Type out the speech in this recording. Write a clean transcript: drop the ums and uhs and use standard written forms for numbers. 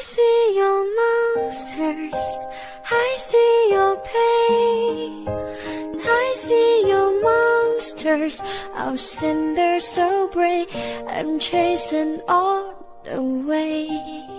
see your monsters, I see your pain. I see your monsters, I've seen they're so brave. I'm chasing all the way.